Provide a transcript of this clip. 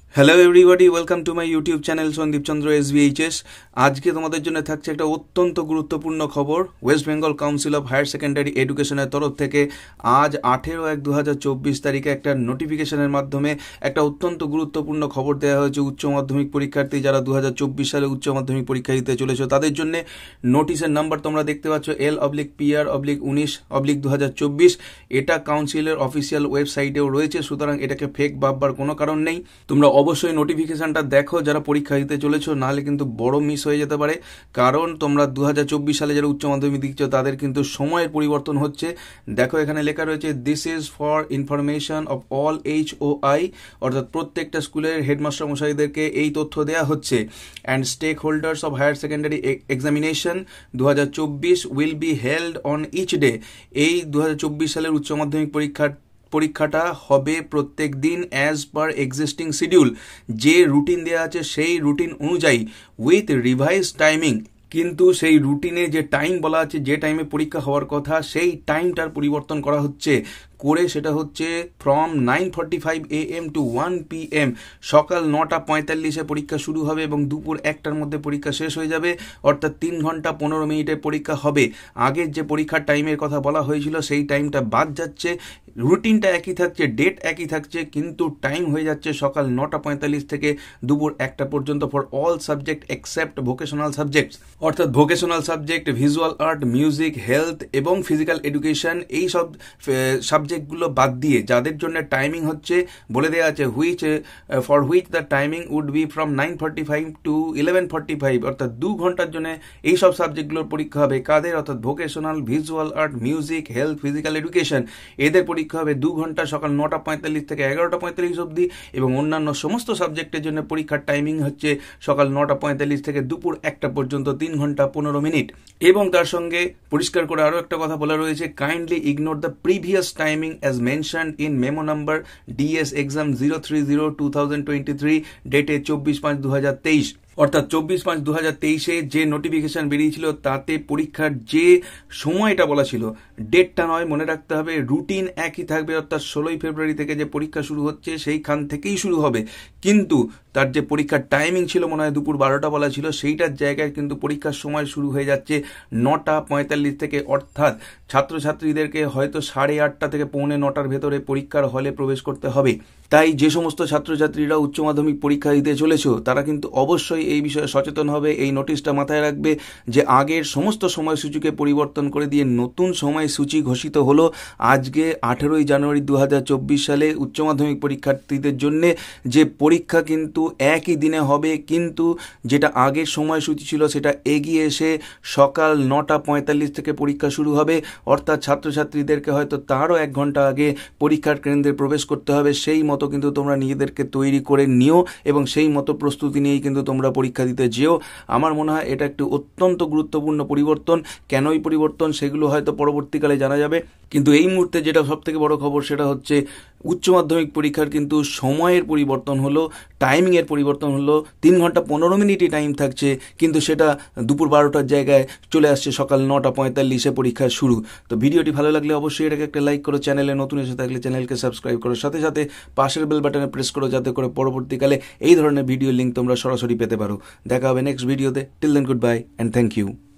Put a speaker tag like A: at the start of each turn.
A: Hello everybody, welcome to my YouTube channel Sandip Chandra SVHS। আজকে তোমাদের জন্য থাকছে একটা অত্যন্ত গুরুত্বপূর্ণ খবর। West Bengal council of higher secondary এডুকেশনের তরফ থেকে আজ 18/1/2024 তারিখে একটা নোটিফিকেশনের মাধ্যমে একটা অত্যন্ত গুরুত্বপূর্ণ খবর দেওয়া হয়েছে উচ্চ মাধ্যমিক পরীক্ষার্থী যারা 2024 সালে উচ্চ মাধ্যমিক পরীক্ষা দিতে চলেছে তাদের জন্য। নোটিশের নাম্বার তোমরা দেখতে পাচ্ছ L/PR/19/2024। এটা কাউন্সিলের অফিসিয়াল ওয়েবসাইটেও রয়েছে, সুতরাং এটাকে ফেক ভাববার কোনো কারণ নেই। তোমরা অবশ্যই নোটিফিকেশনটা দেখো যারা পরীক্ষা দিতে চলেছো, নাহলে কিন্তু বড় মিস হয়ে যেতে পারে। কারণ তোমরা 2024 সালে যারা উচ্চ মাধ্যমিক দিচ্ছ তাদের কিন্তু সময়ের পরিবর্তন হচ্ছে। দেখো এখানে লেখা রয়েছে this is for information of all HOI, অর্থাৎ প্রত্যেকটা স্কুলের হেডমাস্টার মশাইদেরকে এই তথ্য দেওয়া হচ্ছে। And stake holders of higher secondary examination 2024 will be held on each day. এই 2024 সালের উচ্চ মাধ্যমিক পরীক্ষাটা হবে প্রত্যেক দিন অ্যাজ পার এক্সিস্টিং শিডিউল, যে রুটিন দেওয়া আছে সেই রুটিন অনুযায়ী উইথ রিভাইজ টাইমিং। কিন্তু সেই রুটিনে যে টাইম বলা আছে, যে টাইমে পরীক্ষা হওয়ার কথা, সেই টাইমটার পরিবর্তন করা হচ্ছে সেটা হচ্ছে ফ্রম 9:45 AM টু 1 PM। সকাল 9:45 পরীক্ষা শুরু হবে এবং দুপুর 1টার মধ্যে পরীক্ষা শেষ হয়ে যাবে, অর্থাৎ 3 ঘন্টা 15 মিনিটে পরীক্ষা হবে। আগের যে পরীক্ষার টাইমের কথা বলা হয়েছিল সেই টাইমটা বাদ যাচ্ছে, রুটিনটা একই থাকছে, ডেট একই থাকছে, কিন্তু টাইম হয়ে যাচ্ছে সকাল 9:45 থেকে দুপুর 1টা পর্যন্ত for all subject except vocational subjects. অর্থাৎ vocational subject, visual art, music, health এবং ফিজিক্যাল এডুকেশন, এই সব সাবজেক্টগুলো বাদ দিয়ে যাদের জন্য টাইমিং হচ্ছে বলে দেওয়া আছে for which the timing would be from 9:45 to 11:45, অর্থাৎ 2 ঘন্টার জন্য এই সব সাবজেক্টগুলোর পরীক্ষা হবে। কাদের? অর্থাৎ vocational, visual art, music, health, physical education, এদের পরীক্ষা হবে 2 ঘন্টা সকাল 9:45 থেকে 11:45 অবধি। এবং অন্যান্য সমস্ত সাবজেক্টের জন্য পরীক্ষার টাইমিং হচ্ছে সকাল 9:45 থেকে দুপুর 1টা পর্যন্ত 3 ঘন্টা 15 মিনিট। এবং তার সঙ্গে পরিষ্কার করে আরও একটা কথা বলা রয়েছে, kindly ignore the previous timing as mentioned in memo number DS exam 030/2023 ডেটে 24/5/2023। অর্থাৎ 24/5/2023 যে নোটিফিকেশন বেরিয়েছিল তাতে পরীক্ষার যে সময়টা বলা ছিল, ডেটটা নয়, মনে রাখতে হবে রুটিন একই থাকবে। অর্থাৎ 16ই ফেব্রুয়ারি থেকে যে পরীক্ষা শুরু হচ্ছে সেইখান থেকেই শুরু হবে, কিন্তু তার যে পরীক্ষার টাইমিং ছিল মনে হয় দুপুর 12টা বলা ছিল, সেইটার জায়গায় কিন্তু পরীক্ষার সময় শুরু হয়ে যাচ্ছে 9:45 থেকে। অর্থাৎ ছাত্রছাত্রীদেরকে হয়তো 8:30 থেকে 8:45 ভেতরে পরীক্ষার হলে প্রবেশ করতে হবে। তাই যে সমস্ত ছাত্রছাত্রীরা উচ্চ মাধ্যমিক পরীক্ষা দিতে চলেছো তারা কিন্তু অবশ্যই এই বিষয়ে সচেতন হবে। এই নোটিশটা মাথায় রাখবে যে আগের সমস্ত সময়সূচিকে পরিবর্তন করে দিয়ে নতুন সময়সূচি ঘোষিত হলো আজকে 18ই জানুয়ারি 2024 সালে উচ্চ মাধ্যমিক পরীক্ষার্থীদের জন্য। যে পরীক্ষা কিন্তু একই দিনে হবে, কিন্তু যেটা আগের সময়সূচি ছিল সেটা এগিয়ে এসে সকাল 9:45 থেকে পরীক্ষা শুরু হবে। অর্থাৎ ছাত্রছাত্রীদেরকে হয়তো তারও 1 ঘন্টা আগে পরীক্ষার কেন্দ্রে প্রবেশ করতে হবে। সেই মতো কিন্তু তোমরা নিজেদেরকে তৈরি করে নিও এবং সেই মতো প্রস্তুতি নিয়েই কিন্তু তোমরা পরীক্ষা দিতে যেও। আমার মনে হয় এটা একটি অত্যন্ত গুরুত্বপূর্ণ পরিবর্তন। কেনই পরিবর্তন সেগুলো হয়তো পরবর্তীকালে জানা যাবে, কিন্তু এই মুহূর্তে যেটা সবথেকে বড় খবর সেটা হচ্ছে উচ্চ মাধ্যমিক পরীক্ষার কিন্তু সময়ের পরিবর্তন হলো, টাইমিংয়ের পরিবর্তন হলো। 3 ঘন্টা 15 মিনিটই টাইম থাকছে, কিন্তু সেটা দুপুর 12টার জায়গায় চলে আসছে সকাল 9:45 পরীক্ষা শুরু। তো ভিডিওটি ভালো লাগলে অবশ্যই এটাকে একটা লাইক করো, চ্যানেলে নতুন এসে থাকলে চ্যানেলকে সাবস্ক্রাইব করো, সাথে সাথে পাশের বেল বাটনে প্রেস করো যাতে করে পরবর্তীকালে এই ধরনের ভিডিও লিঙ্ক তোমরা সরাসরি পেতে পারো। দেখা হবে নেক্সট ভিডিওতে। Till then good bye and thank you.